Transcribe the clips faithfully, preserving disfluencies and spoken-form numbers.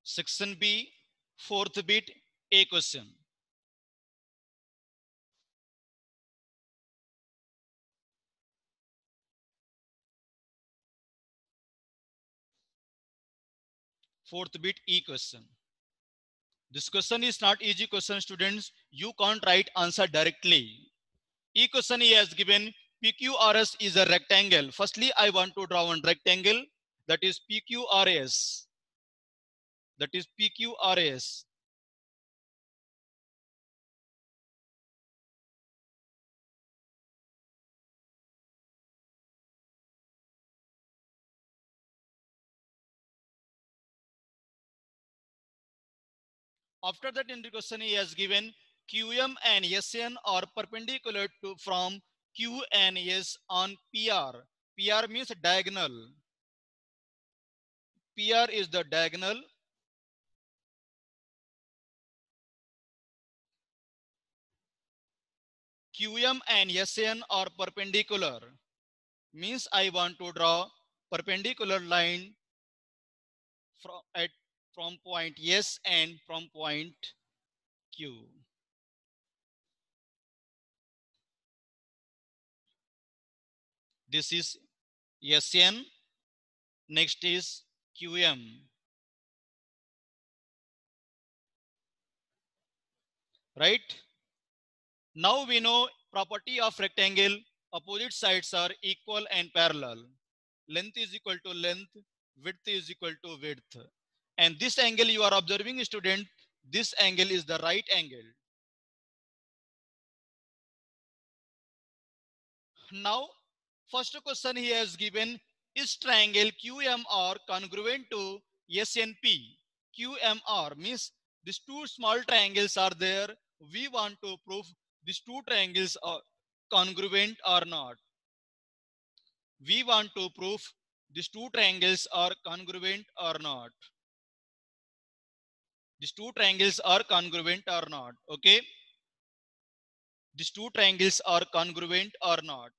Section B, fourth bit, A question. Fourth bit, E question. This question is not easy question, students. You can't write answer directly. E question he has given P Q R S is a rectangle. Firstly, I want to draw one rectangle, that is P Q R S. That is P Q R S. After that, in the question he has given Q M and S N are perpendicular to from Q and S on P R. P R means diagonal. P R is the diagonal. Q M and S N are perpendicular. Means I want to draw perpendicular line from at from point S and from point Q. This is S N. Next is Q M. Right? Now we know property of rectangle. Opposite sides are equal and parallel. Length is equal to length. Width is equal to width. And this angle you are observing, student, this angle is the right angle. Now, first question he has given is triangle Q M R congruent to S N P. Q M R means these two small triangles are there. We want to prove these two triangles are congruent or not. We want to prove these two triangles are congruent or not. These two triangles are congruent or not. Okay. These two triangles are congruent or not.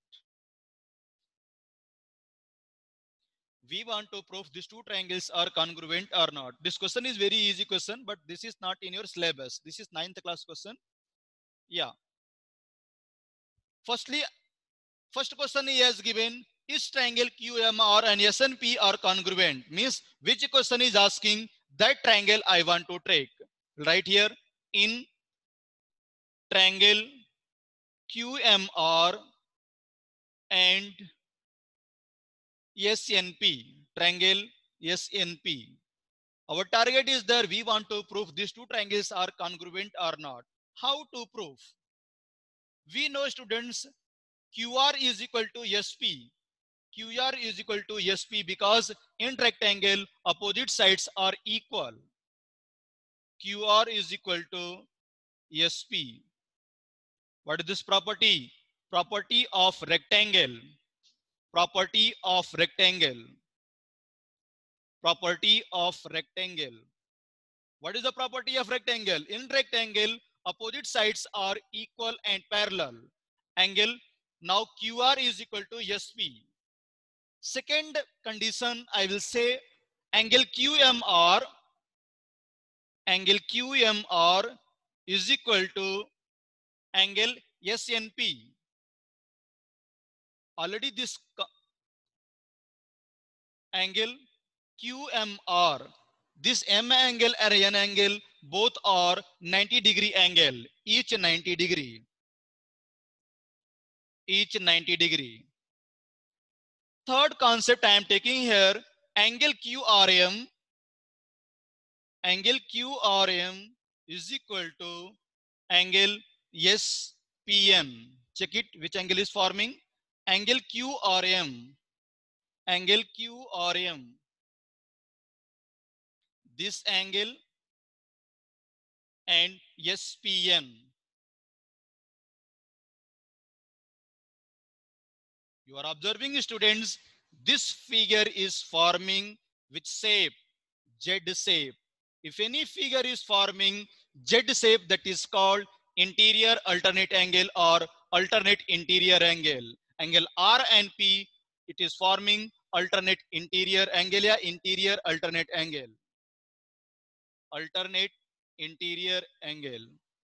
We want to prove these two triangles are congruent or not. This question is very easy question, but this is not in your syllabus. This is ninth class question. Yeah. Firstly, first question he has given is triangle Q M R and S N P are congruent. Means which question is asking that triangle I want to take. Right here in triangle Q M R and S N P. Triangle S N P. Our target is there. We want to prove these two triangles are congruent or not. How to prove? We know, students, Q R is equal to S P. Q R is equal to S P because in rectangle, opposite sides are equal. Q R is equal to S P. What is this property? Property of rectangle. Property of rectangle. Property of rectangle. What is the property of rectangle? In rectangle, opposite sides are equal and parallel. Angle, now Q R is equal to S P. Second condition, I will say angle Q M R, angle Q M R is equal to angle S N P. Already this angle Q M R, this M angle and N angle both are ninety degree angle, each ninety degree, each ninety degree. Third concept I am taking here, angle Q R M, angle Q R M is equal to angle S P M. Check it, which angle is forming? Angle Q R M, angle Q R M. This angle and S P M. You are observing, students, this figure is forming which shape? Z shape. If any figure is forming Z shape, that is called interior alternate angle or alternate interior angle. Angle R and P, it is forming alternate interior angle or interior alternate angle. alternate interior angle,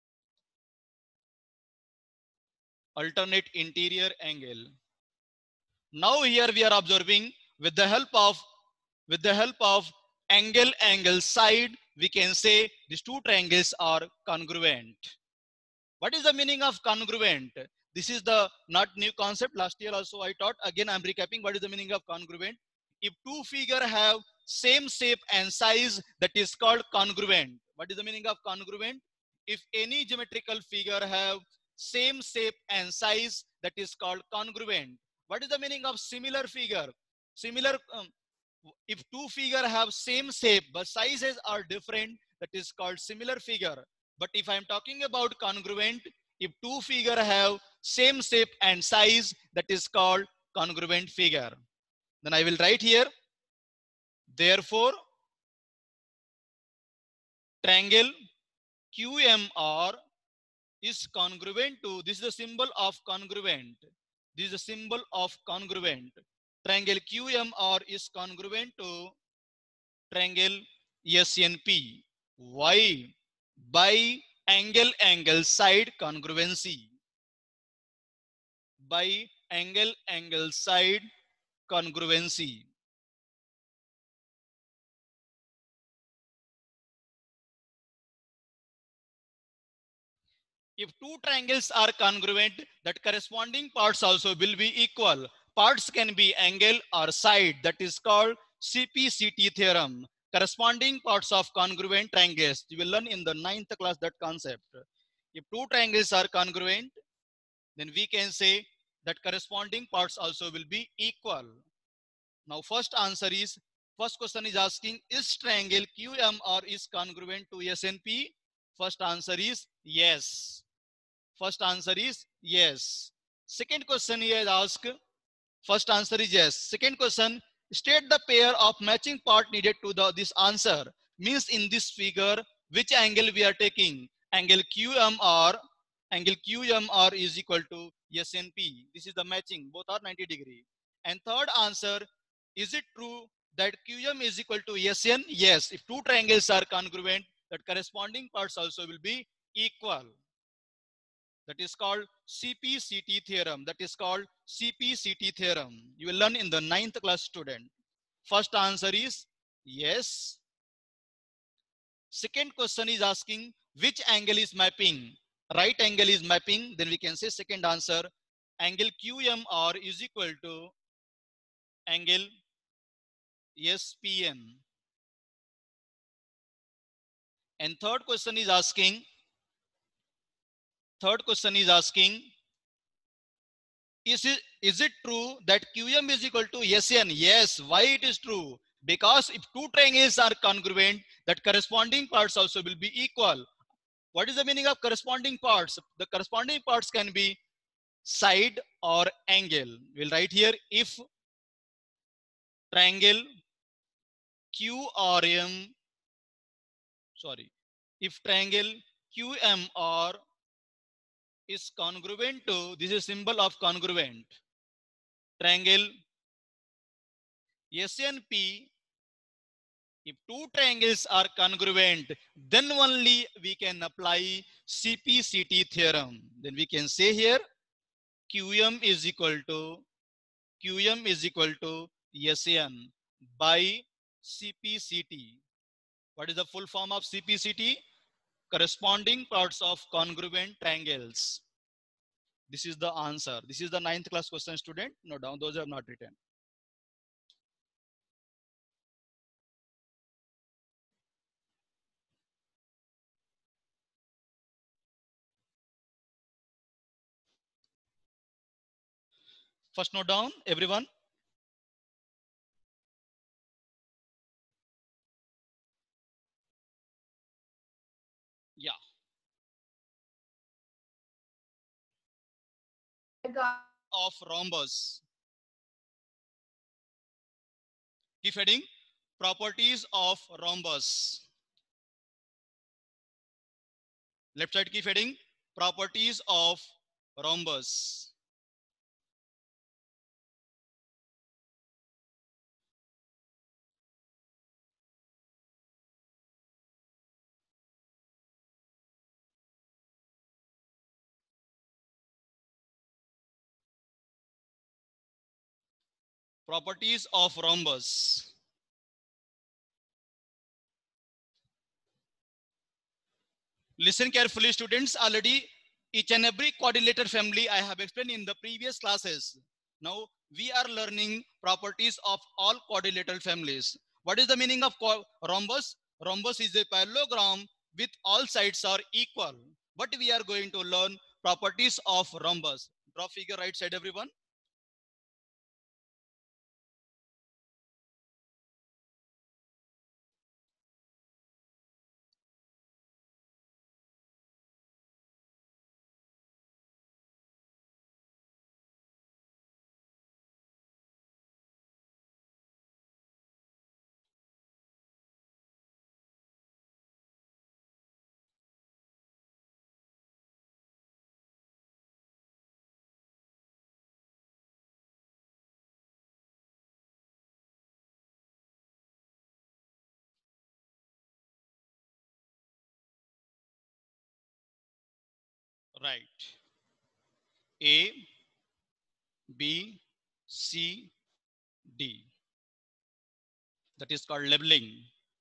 alternate interior angle. Now here we are observing with the help of with the help of angle angle side, we can say these two triangles are congruent. What is the meaning of congruent? This is the not new concept. Last year also I taught. Again I'm recapping. What is the meaning of congruent? If two figure have same shape and size, that is called congruent. What is the meaning of congruent? If any geometrical figure have same shape and size, that is called congruent. What is the meaning of similar figure? Similar, um, if two figure have same shape but sizes are different, that is called similar figure. But if I am talking about congruent, if two figure have same shape and size, that is called congruent figure. Then I will write here, therefore triangle Q M R is congruent to, this is the symbol of congruent. This is the symbol of congruent. Triangle Q M R is congruent to triangle S N P. Why? By angle angle side congruency. By angle angle side congruency. If two triangles are congruent, that corresponding parts also will be equal. Parts can be angle or side. That is called C P C T theorem. Corresponding parts of congruent triangles. You will learn in the ninth class that concept. If two triangles are congruent, then we can say that corresponding parts also will be equal. Now first answer is, first question is asking, is triangle Q M R is congruent to S N P? First answer is yes. First answer is yes. Second question here is asked, first answer is yes. Second question, state the pair of matching part needed to the this answer. Means in this figure, which angle we are taking? Angle Q M R, angle Q M R is equal to S N P. This is the matching, both are ninety degree. And third answer, is it true that Q M is equal to S N? Yes, if two triangles are congruent, that corresponding parts also will be equal. That is called C P C T theorem. That is called C P C T theorem. You will learn in the ninth class student. First answer is yes. Second question is asking which angle is mapping. Right angle is mapping. Then we can say second answer, angle Q M R is equal to angle S P M. And third question is asking, third question is asking, Is it, is it true that Q M is equal to S N? Yes. Why it is true? Because if two triangles are congruent, that corresponding parts also will be equal. What is the meaning of corresponding parts? The corresponding parts can be side or angle. We'll write here, if triangle Q R M, sorry, if triangle Q M R is congruent to, this is symbol of congruent, triangle S N P, if two triangles are congruent, then only we can apply C P C T theorem. Then we can say here Q M is equal to Q M is equal to S N by C P C T. What is the full form of C P C T? Corresponding parts of congruent triangles. This is the answer. This is the ninth class question, student. No down, those are not written. First note down, everyone. Yeah. Of rhombus. Keep heading. Properties of rhombus. Left side keep heading. Properties of rhombus. Properties of rhombus. Listen carefully, students. Already each and every quadrilateral family I have explained in the previous classes. Now we are learning properties of all quadrilateral families. What is the meaning of rhombus? Rhombus is a parallelogram with all sides are equal. But we are going to learn properties of rhombus. Draw figure right side, everyone. Right. A, B, C, D. That is called labeling.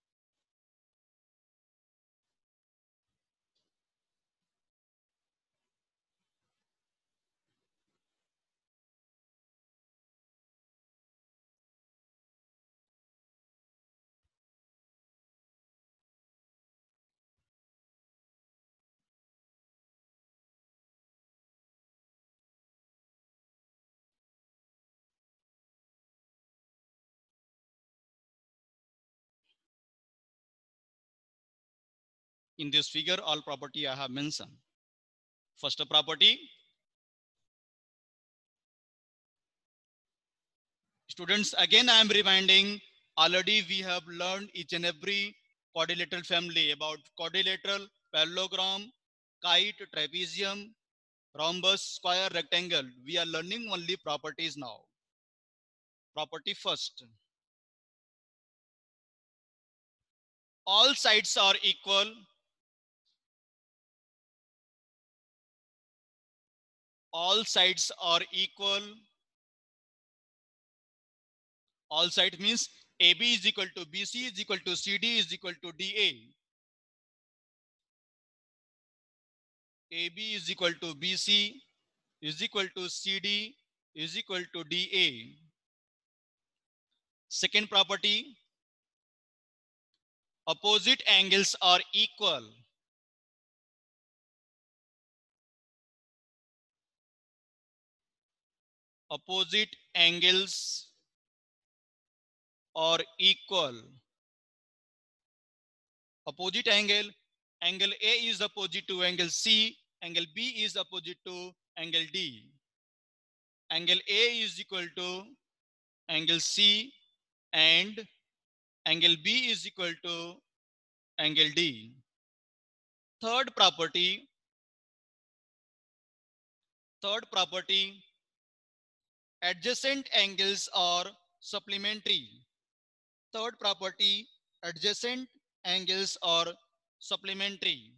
In this figure, all property I have mentioned. First property. Students, again I am reminding, already we have learned each and every quadrilateral family about quadrilateral, parallelogram, kite, trapezium, rhombus, square, rectangle. We are learning only properties now. Property first. All sides are equal. All sides are equal. All sides means A B is equal to B C is equal to C D is equal to D A. A B is equal to B C is equal to C D is equal to D A. Second property, opposite angles are equal. Opposite angles are equal. Opposite angle, angle A is opposite to angle C, angle B is opposite to angle D. Angle A is equal to angle C and angle B is equal to angle D. Third property, third property, adjacent angles are supplementary. Third property, adjacent angles are supplementary.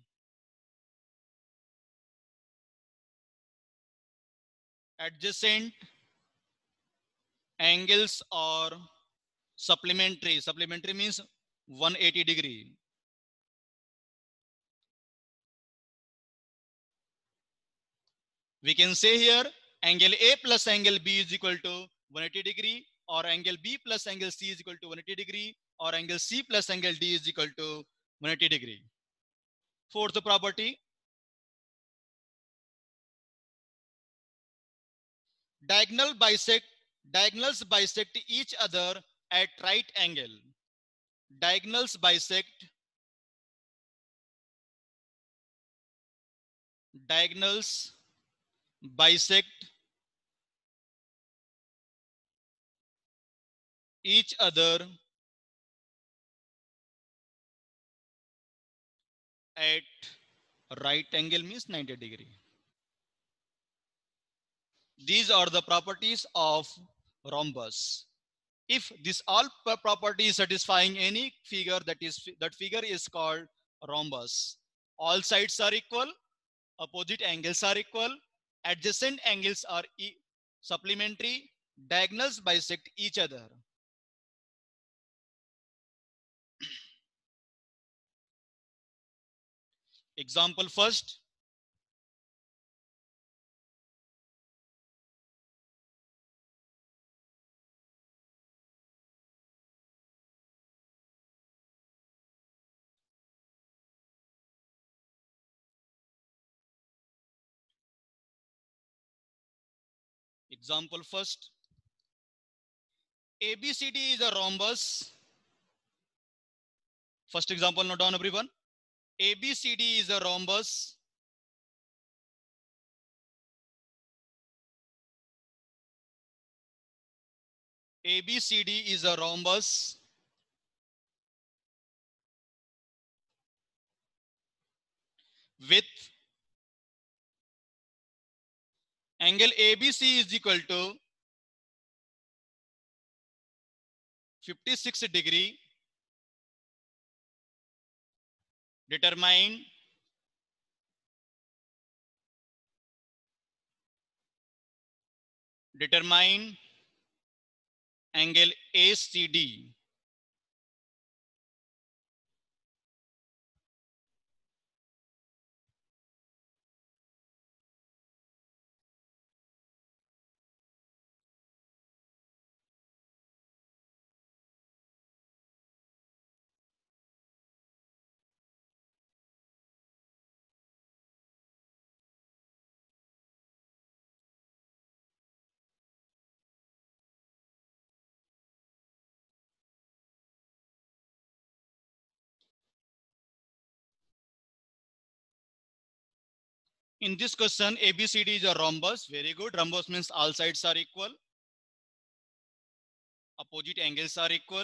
Adjacent angles are supplementary. Supplementary means one hundred eighty degree. We can say here angle A plus angle B is equal to one hundred eighty degree, or angle B plus angle C is equal to one hundred eighty degree, or angle C plus angle D is equal to one hundred eighty degree. Fourth property, diagonal bisect, diagonals bisect each other at right angle. Diagonals bisect, diagonals bisect each other at right angle means ninety degree. These are the properties of rhombus. If this all properties satisfying any figure, that is that figure is called rhombus. All sides are equal, opposite angles are equal, adjacent angles are e supplementary, Diagonals bisect each other. Example first. Example first. A B C D is a rhombus. First example, note down everyone. A B C D is a rhombus. A B C D is a rhombus with angle A B C is equal to fifty-six degree. Determine determine angle A C D. In this question, A B C D is a rhombus. Very good. Rhombus means all sides are equal. Opposite angles are equal.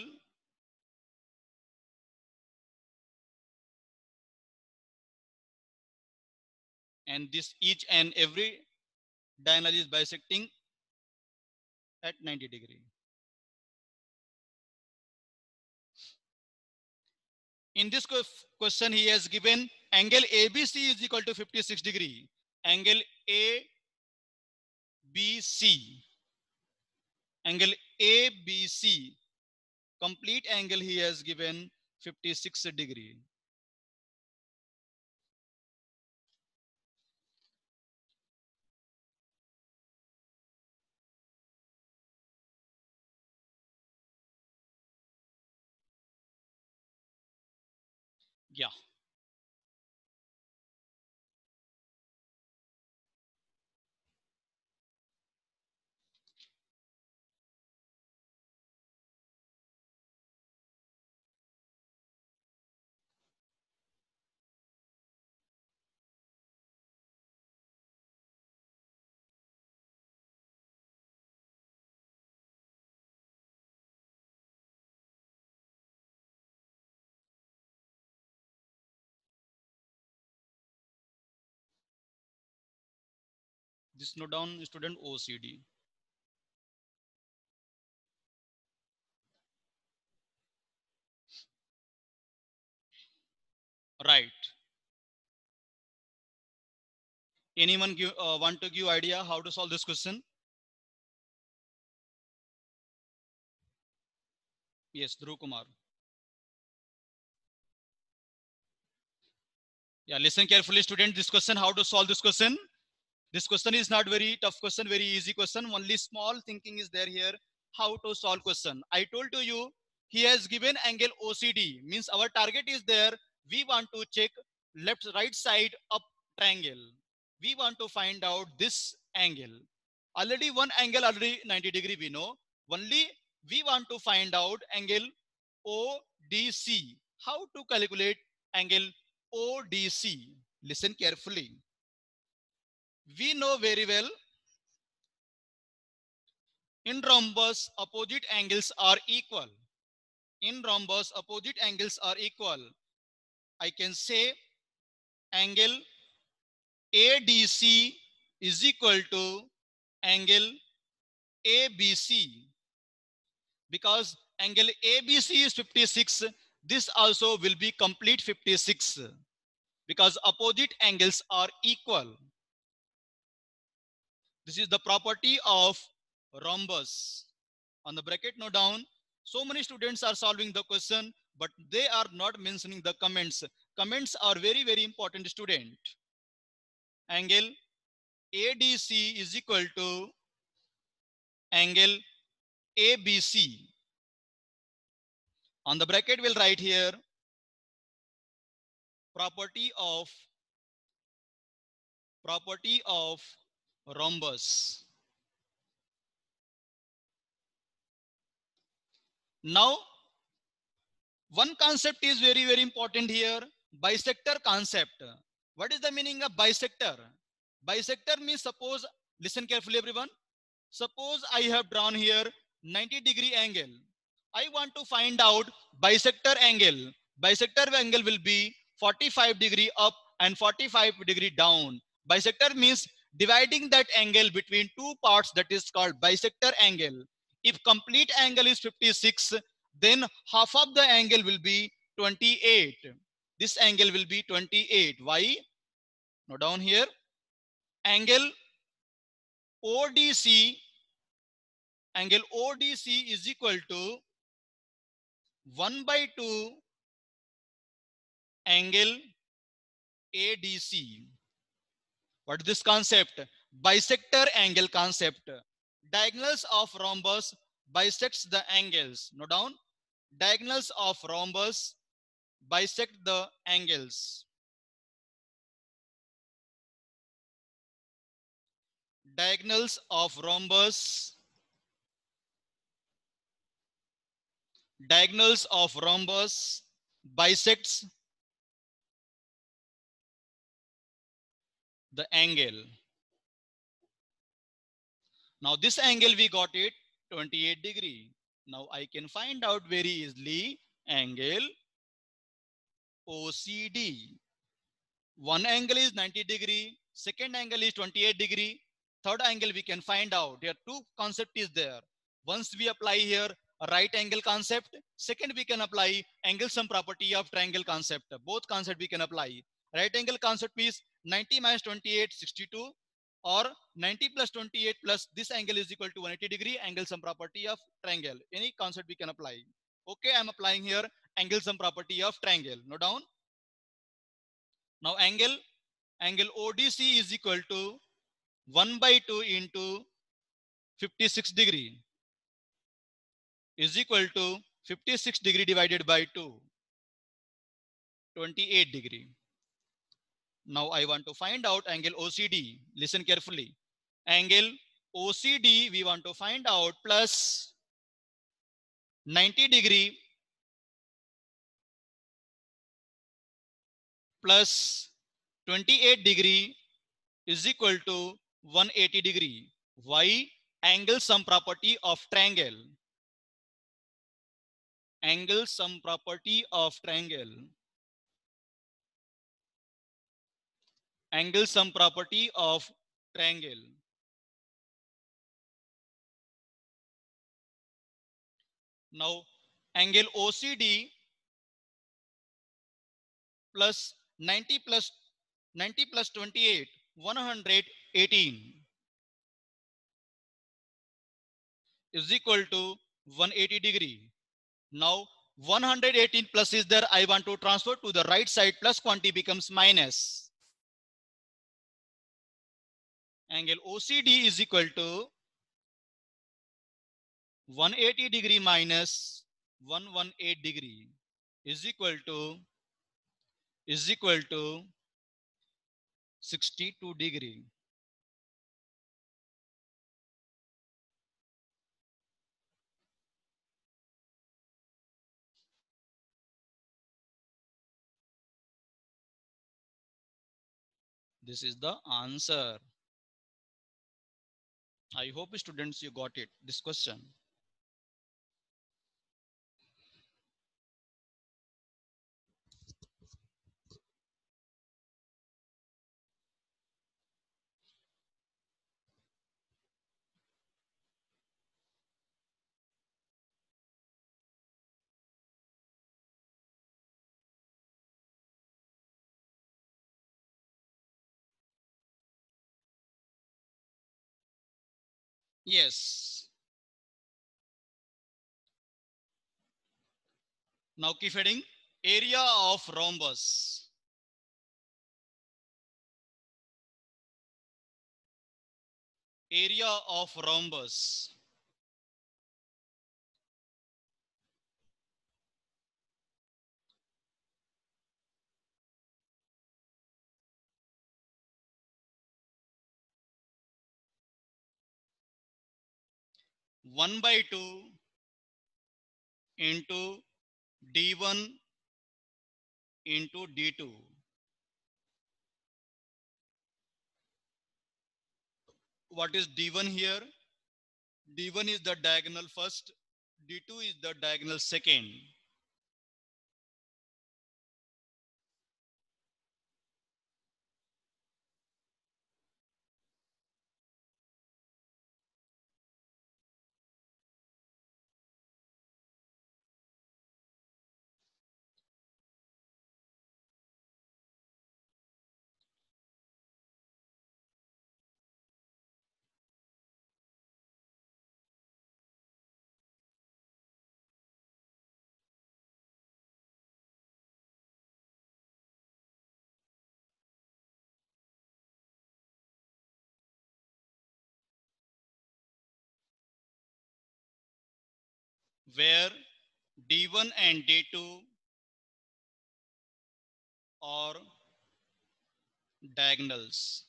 And this each and every diagonal is bisecting at ninety degree. In this question, he has given angle A B C is equal to fifty-six degree. Angle A B C. Angle A B C. Complete angle he has given fifty-six degree. Yeah. This note down student O C D. Right. Anyone give, uh, want to give idea how to solve this question? Yes, Dhruv Kumar. Yeah, listen carefully, student. This question, how to solve this question? This question is not very tough question, very easy question. Only small thinking is there here. How to solve question? I told to you, he has given angle O C D. Means our target is there. We want to check left right side up triangle. We want to find out this angle. Already one angle already ninety degree we know. Only we want to find out angle O D C. How to calculate angle O D C? Listen carefully. We know very well in rhombus opposite angles are equal. In rhombus opposite angles are equal. I can say angle A D C is equal to angle A B C. Because angle A B C is fifty-six, this also will be complete fifty-six. Because opposite angles are equal. This is the property of rhombus. On the bracket, note down. So many students are solving the question, but they are not mentioning the comments. Comments are very, very important, student. Angle A D C is equal to angle A B C. On the bracket, we'll write here property of property of rhombus. Now, one concept is very, very important here, bisector concept. What is the meaning of bisector? Bisector means, suppose, listen carefully everyone. Suppose I have drawn here ninety degree angle. I want to find out bisector angle. Bisector angle will be forty-five degree up and forty-five degree down. Bisector means dividing that angle between two parts, that is called bisector angle. If complete angle is fifty-six, then half of the angle will be twenty-eight. This angle will be twenty-eight. Why? Now down here, angle O D C, angle O D C is equal to one by two angle A D C. What is this concept? Bisector angle concept. Diagonals of rhombus bisects the angles. Note down. Diagonals of rhombus bisect the angles. Diagonals of rhombus diagonals of rhombus bisects the angle. Now this angle we got it twenty-eight degree. Now I can find out very easily angle O C D. One angle is ninety degree, second angle is twenty-eight degree, third angle we can find out. Here two concept is there. Once we apply here a right angle concept, second we can apply angle sum property of triangle concept. Both concept we can apply. Right angle concept is ninety minus twenty-eight, sixty-two, or ninety plus twenty-eight plus this angle is equal to one hundred eighty degree, angle sum property of triangle. Any concept we can apply. Okay, I'm applying here angle sum property of triangle. Note down. Now angle angle O D C is equal to one by two into fifty-six degree is equal to fifty-six degree divided by two, twenty-eight degree. Now I want to find out angle O C D. Listen carefully. Angle O C D we want to find out plus ninety degree plus twenty-eight degree is equal to one hundred eighty degree. Why? Angle sum property of triangle. Angle sum property of triangle. Angle sum property of triangle. Now angle O C D plus ninety plus ninety plus twenty-eight, one hundred eighteen is equal to one hundred eighty degree. Now one hundred eighteen plus is there. I want to transfer to the right side. Plus quantity becomes minus. Angle O C D is equal to one hundred eighty degree minus one hundred eighteen degree is equal to is equal to sixty-two degree. This is the answer. I hope students you got it, this question. Yes. Now keep heading. Area of rhombus. Area of rhombus. one by two into d one into d two. What is d one here? d one is the diagonal first, d two is the diagonal second. Where d one and d two are diagonals.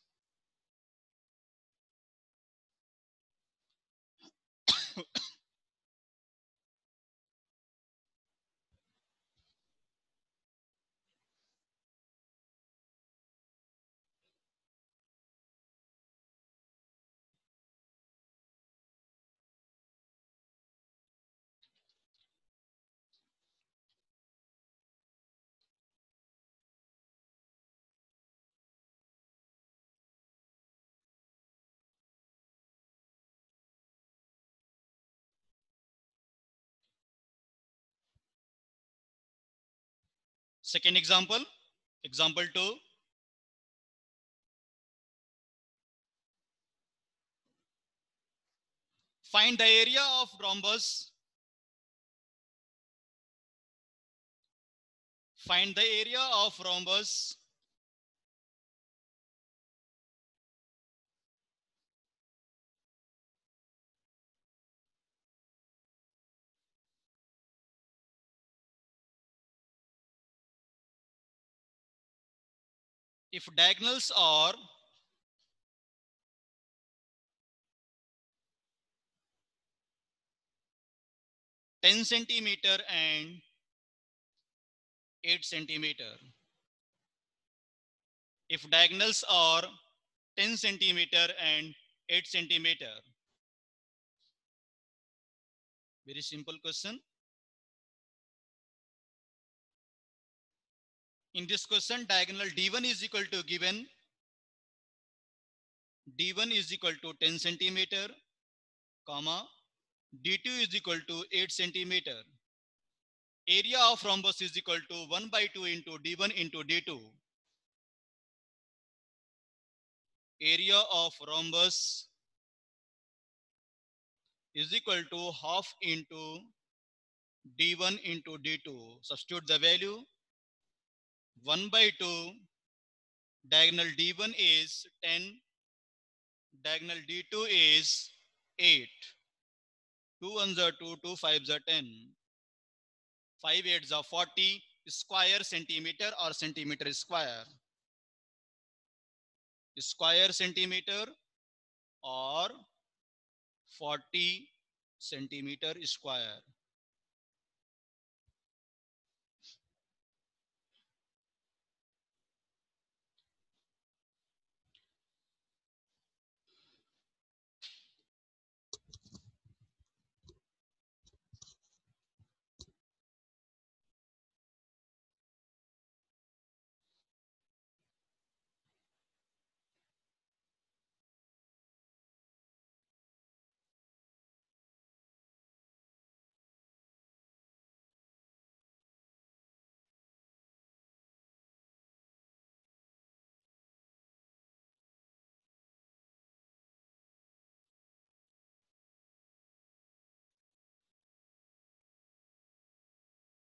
Second example, example two. Find the area of rhombus. Find the area of rhombus if diagonals are ten centimeter and eight centimeter. If diagonals are ten centimeter and eight centimeter. Very simple question. In this question, diagonal d one is equal to given. d one is equal to ten centimeter, comma, d two is equal to eight centimeter. Area of rhombus is equal to one by two into d one into d two. Area of rhombus is equal to half into d one into d two. Substitute the value. one by two, diagonal d one is ten, diagonal d two is eight. two ones are two, two fives are ten. five eights are forty square centimeter or centimeter square. Square centimeter or forty centimeter square.